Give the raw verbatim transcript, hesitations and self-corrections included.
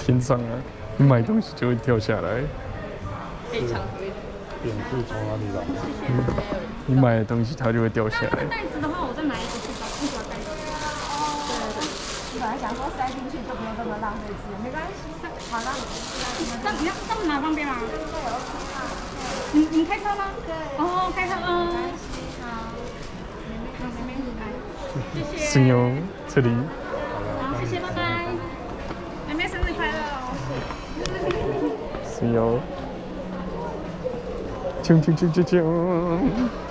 天上啊，你买东西就会掉下来。 可以抢回。 点是从哪里来？ 你买的东西它就会掉下来。 袋子的话，我再买一个去找不找袋子。对对对， 你本来想说塞进去就不用这么浪费资源，没关系，好让你那你要这么拿方便吗？你你开车吗？对。哦，开车，嗯。好。妹妹，妹妹，谢谢。 是哟，这里。 好，谢谢，拜拜。妹妹生日快乐哦！ 是哟。啾啾啾啾啾。